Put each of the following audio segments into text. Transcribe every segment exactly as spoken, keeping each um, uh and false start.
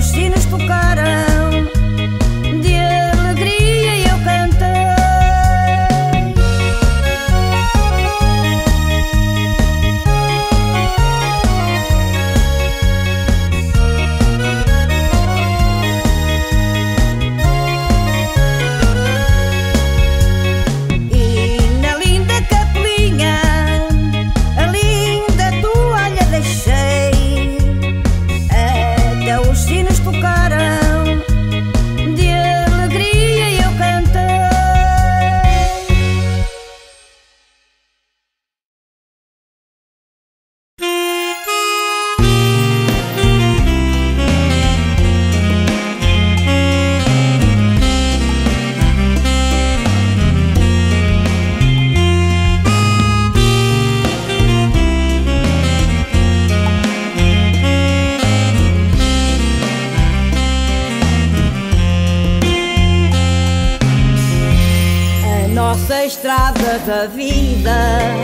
os sinos tocaram, de alegria eu cantei. E na linda capelinha a linda toalha deixei, até os sinos tocaram, de alegria eu cantei. A nossa estrada da vida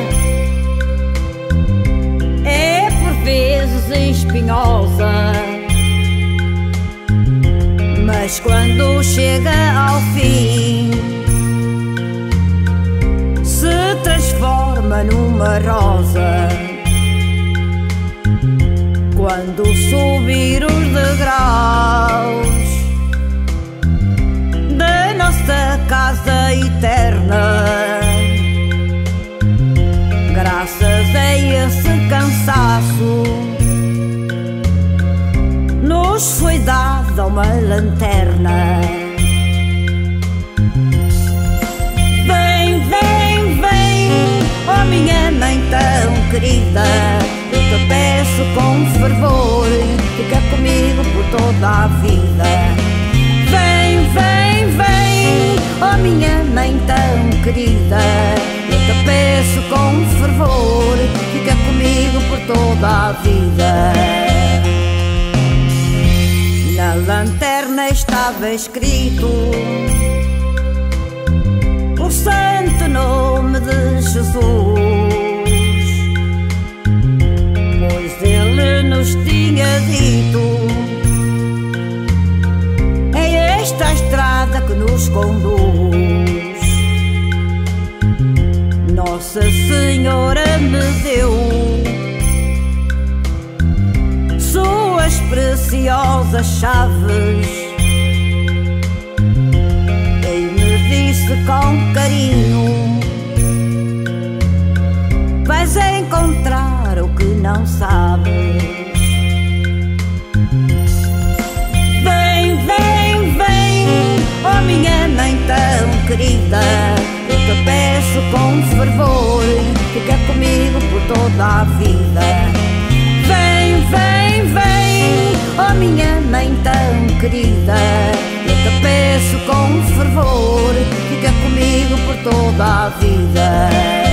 é por vezes espinhosa, mas quando chega ao fim se transforma numa rosa. Quando subir os degraus da nossa casa eterna, graças a esse cansaço nos foi dada uma lanterna. Vem, vem, vem, oh minha mãe tão querida, eu te peço com fervor, fica comigo por toda a vida. Vem, vem, vem, oh minha mãe tão querida, eu te peço com fervor, fica comigo por toda a vida. Na lanterna estava escrito o santo nome de Jesus, pois ele nos tinha dito: é esta a estrada que nos conduz. Nossa Senhora me deu suas preciosas chaves e me disse com carinho: vais encontrar o que não sabes. Vem, vem, vem, oh minha mãe tão querida, eu te peço com fervor, fica comigo por toda a vida. Vem, vem, vem, oh minha mãe tão querida, eu te peço com fervor, fica comigo por toda a vida.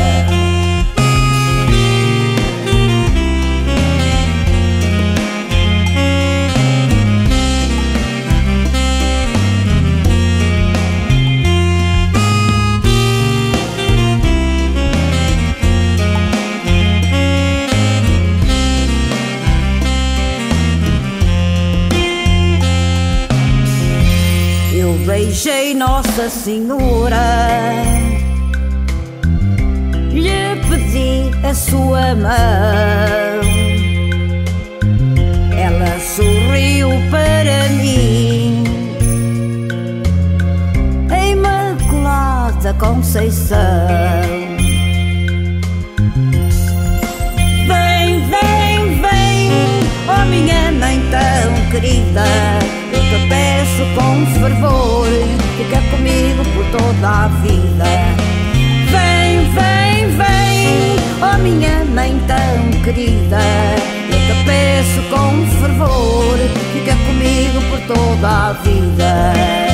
Beijei Nossa Senhora, lhe pedi a sua mão, ela sorriu para mim, a Imaculada Conceição. Vem, vem, vem, oh minha mãe tão querida, eu te peço com fervor, fica comigo por toda a vida. Vem, vem, vem, oh minha mãe tão querida, eu te peço com fervor, fica comigo por toda a vida.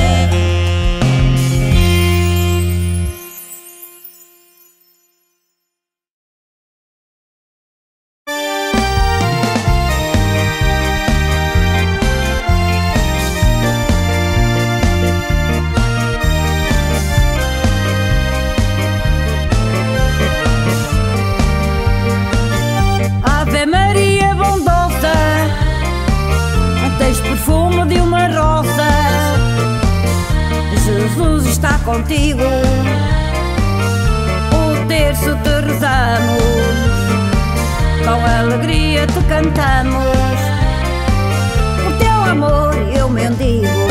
Tens perfume de contigo. O terço te rezamos, com alegria te cantamos. Por teu amor eu mendigo.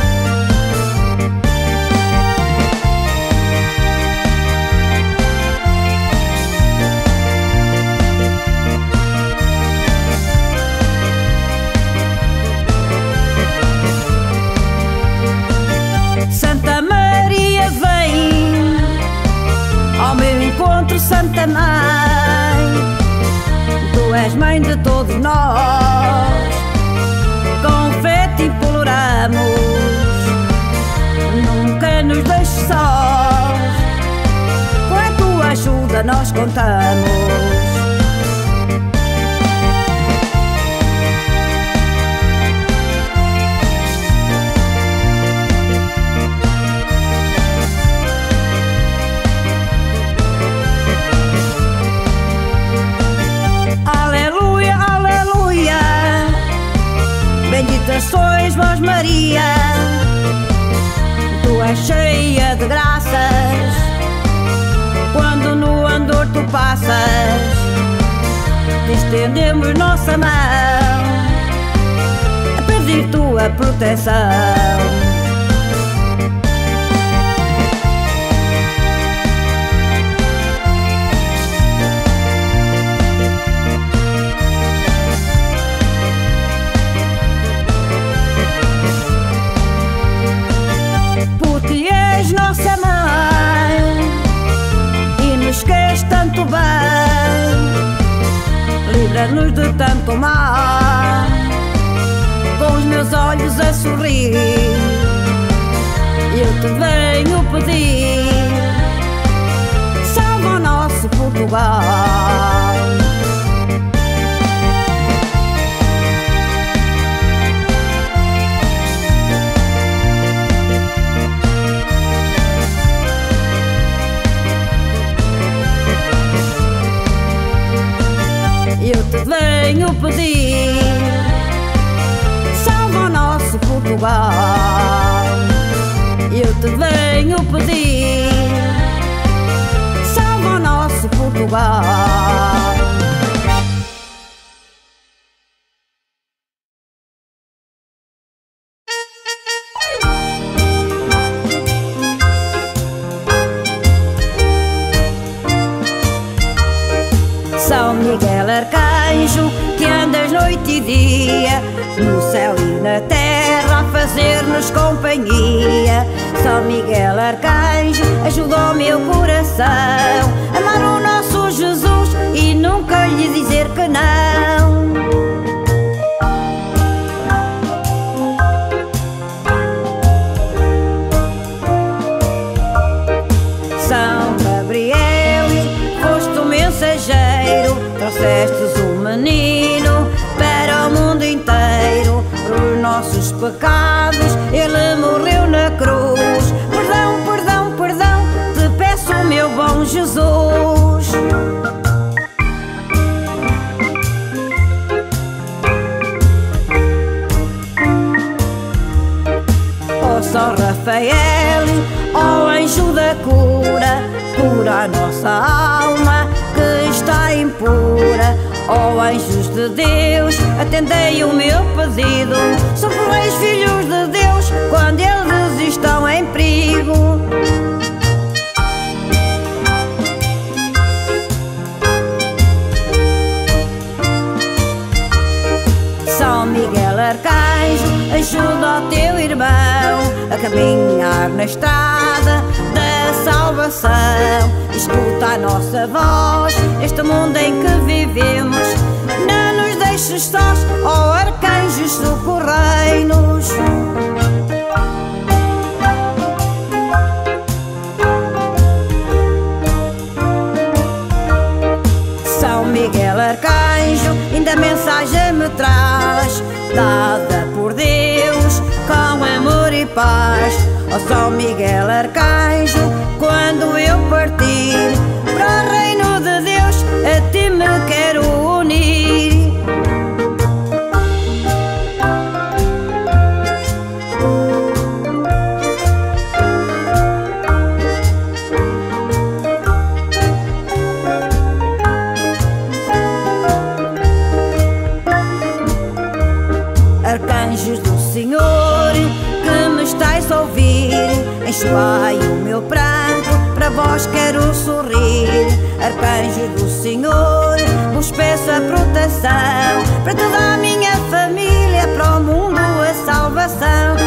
Santa Maria vem ao meu encontro, Santa Mãe. Tu és mãe de todos nós, com fé te imploramos. Nunca nos deixes sós, com a tua ajuda nós contamos. Bendita sois vós, Maria, tu és cheia de graças. Quando no andor tu passas, te estendemos nossa mão a pedir tua proteção. Nossa mãe, e nos queres tanto bem, livra-nos de tanto mal. Com os meus olhos a sorrir, eu te venho pedir, salva o nosso Portugal. Eu te venho pedir, salva o nosso Portugal. Eu te venho pedir, salva o nosso Portugal. São Miguel Arcanjo, que andas noite e dia, no céu e na terra a fazer-nos companhia. São Miguel Arcanjo, ajuda o meu coração a amar o nosso Jesus e nunca lhe dizer que não. São Gabriel, foste o mensageiro, trouxestes o menino para o mundo inteiro. Por nossos pecados ele morreu na cruz. Perdão, perdão, perdão, te peço, meu bom Jesus. Ó São Rafael, ó anjo da cura, cura a nossa alma que está impura. Ó anjos de Deus, atendei o meu pedido, socorreis filhos de Deus quando eles estão em perigo. São Miguel Arcanjo, ajuda o teu irmão a caminhar na estrada da salvação. Escuta a nossa voz neste mundo em que vivemos, não nos deixes sós, ó arcanjos, socorrei-nos. São Miguel Arcanjo, ainda mensagem me traz, dada por Deus com amor e paz. Ó São Miguel Arcanjo, quando eu partir para o reino de Deus, a ti me quero unir. enxuai o meu pranto, para vós quero sorrir. Arcanjo do Senhor, vos peço a proteção, para toda a minha família, para o mundo a salvação.